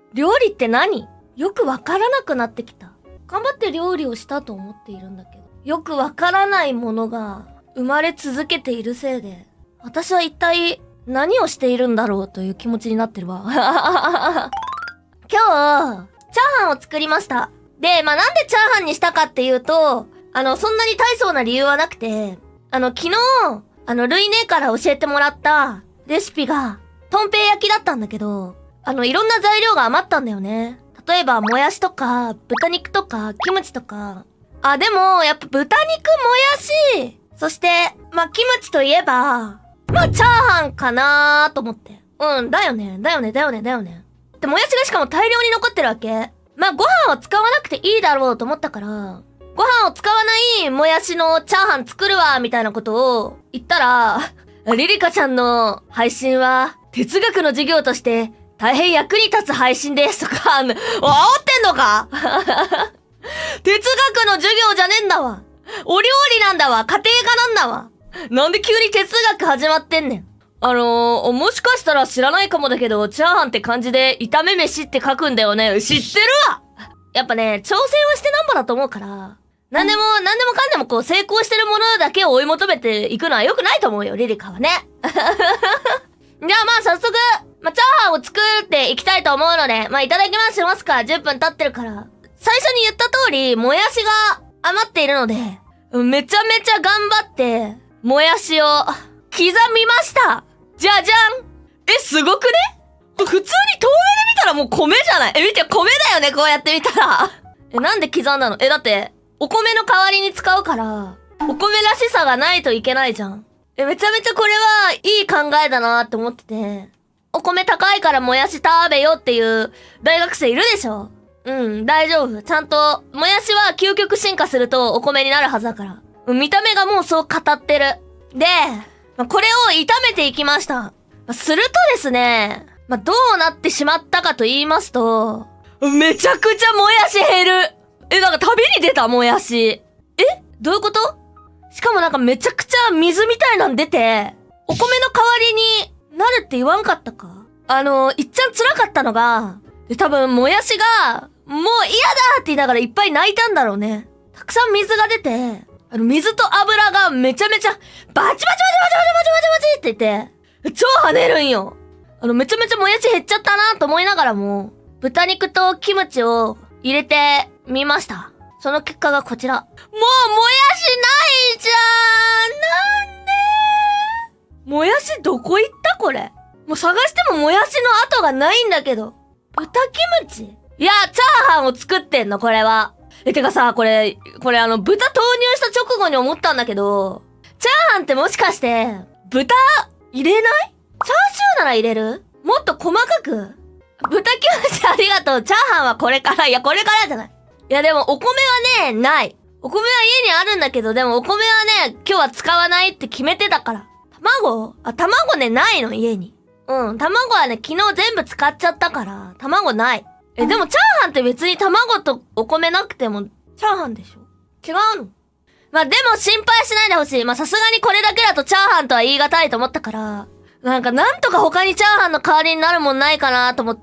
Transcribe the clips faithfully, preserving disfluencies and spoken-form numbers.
料理って何？よくわからなくなってきた。頑張って料理をしたと思っているんだけど、よくわからないものが生まれ続けているせいで、私は一体何をしているんだろうという気持ちになってるわ。今日、チャーハンを作りました。で、まあ、なんでチャーハンにしたかっていうと、あの、そんなに大層な理由はなくて、あの、昨日、あの、ルイ姉から教えてもらったレシピが、とんぺい焼きだったんだけど、あの、いろんな材料が余ったんだよね。例えば、もやしとか、豚肉とか、キムチとか。あ、でも、やっぱ豚肉、もやし、そして、まあ、キムチといえば、まあ、チャーハンかなーと思って。うん、だよね、だよね、だよね、だよね。で、もやしがしかも大量に残ってるわけ。まあ、ご飯を使わなくていいだろうと思ったから、ご飯を使わないもやしのチャーハン作るわ、みたいなことを言ったら、リリカちゃんの配信は、哲学の授業として、大変役に立つ配信ですとか、あの、煽ってんのか哲学の授業じゃねえんだわ。お料理なんだわ。家庭科なんだわ。なんで急に哲学始まってんねん。あのー、もしかしたら知らないかもだけど、チャーハンって漢字で炒め飯って書くんだよね。知ってるわ。やっぱね、挑戦はしてなんぼだと思うから、なんでも、なんでもかんでもこう成功してるものだけを追い求めていくのは良くないと思うよ、リリカはね。じゃあまあ早速、まあ、チャーハンを作っていきたいと思うので、まあ、いただきますしますか。じゅっぷん経ってるから。最初に言った通り、もやしが余っているので、めちゃめちゃ頑張って、もやしを刻みました。じゃじゃん。え、すごくね？普通に遠目で見たらもう米じゃない？え、見て、米だよね、こうやって見たら。え、なんで刻んだの？え、だって、お米の代わりに使うから、お米らしさがないといけないじゃん。え、めちゃめちゃこれはいい考えだなって思ってて、お米高いからもやし食べよっていう大学生いるでしょ？うん、大丈夫。ちゃんと、もやしは究極進化するとお米になるはずだから。見た目がもうそう語ってる。で、まあ、これを炒めていきました。まあ、するとですね、まあ、どうなってしまったかと言いますと、めちゃくちゃもやし減る。え、なんか旅に出たもやし。え？どういうこと？しかもなんかめちゃくちゃ水みたいなん出て、お米の代わりになるって言わんかったか？あの、いっちゃん辛かったのが、で多分もやしが、もう嫌だって言いながらいっぱい泣いたんだろうね。たくさん水が出て、あの水と油がめちゃめちゃ、バチバチバチバチバチバチバチバチって言って、超跳ねるんよ。あの、めちゃめちゃもやし減っちゃったなと思いながらも、豚肉とキムチを入れてみました。その結果がこちら。もうもやしないじゃん。なんで？もやしどこ行ったこれ。もう探してももやしの跡がないんだけど。豚キムチ？いや、チャーハンを作ってんの、これは。え、てかさ、これ、これあの、豚投入した直後に思ったんだけど、チャーハンってもしかして、豚、入れない？チャーシューなら入れる？もっと細かく？豚キムチありがとう。チャーハンはこれから。いや、これからじゃない。いや、でもお米はね、ない。お米は家にあるんだけど、でもお米はね、今日は使わないって決めてたから。卵？あ、卵ね、ないの、家に。うん、卵はね、昨日全部使っちゃったから、卵ない。え、でもチャーハンって別に卵とお米なくても、チャーハンでしょ？違うの？まあ、でも心配しないでほしい。まあ、さすがにこれだけだとチャーハンとは言い難いと思ったから、なんかなんとか他にチャーハンの代わりになるもんないかなと思って、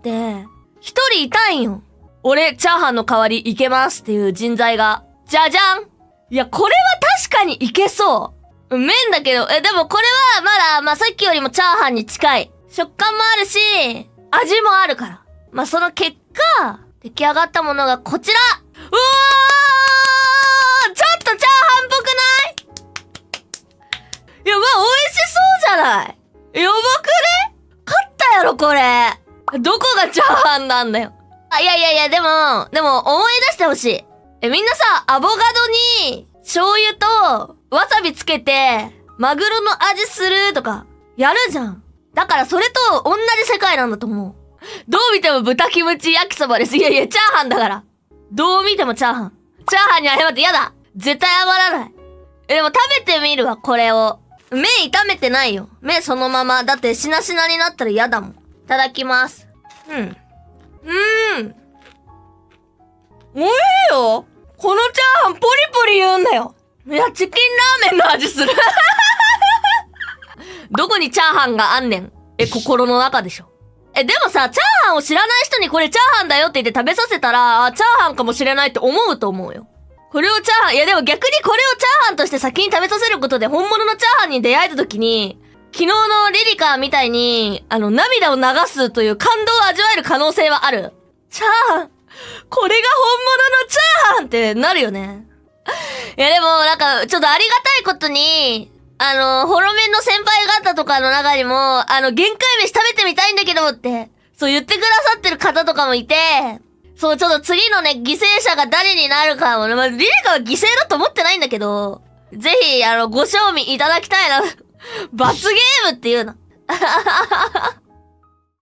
一人いたんよ。俺、チャーハンの代わりいけますっていう人材が。じゃじゃん！いや、これは確かにいけそう。麺だけど、え、でもこれはまだ、まあ、さっきよりもチャーハンに近い。食感もあるし、味もあるから。まあ、その結果、出来上がったものがこちら！うわー！ちょっとチャーハンっぽくない？いや、まあ、美味しそうじゃない？やばくね？勝ったやろ、これ。どこがチャーハンなんだよ。あ、いやいやいや、でも、でも、思い出してほしい。え、みんなさ、アボカドに、醤油と、わさびつけて、マグロの味するとか、やるじゃん。だからそれと同じ世界なんだと思う。どう見ても豚キムチ焼きそばです。いやいや、チャーハンだから。どう見てもチャーハン。チャーハンに謝って嫌だ。絶対謝らない。え、でも食べてみるわ、これを。麺炒めてないよ。麺そのまま。だってしなしなになったら嫌だもん。いただきます。うん。うーん。おいしいよ。このチャーハンポリポリ言うんだよ。いや、チキンラーメンの味する。どこにチャーハンがあんねん。え、心の中でしょ。 え、でもさ、チャーハンを知らない人にこれチャーハンだよって言って食べさせたら、あ、チャーハンかもしれないって思うと思うよ。これをチャーハン、いやでも逆にこれをチャーハンとして先に食べさせることで本物のチャーハンに出会えた時に、昨日のリリカみたいに、あの、涙を流すという感動を味わえる可能性はある。チャーハン、これが本物のチャーハンってなるよね。いやでも、なんか、ちょっとありがたいことに、あの、ホロメンの先輩方とかの中にも、あの、限界飯食べてみたいんだけどって、そう言ってくださってる方とかもいて、そう、ちょっと次のね、犠牲者が誰になるかも、まあ、リリカは犠牲だと思ってないんだけど、ぜひ、あの、ご賞味いただきたいな。罰ゲームっていうの。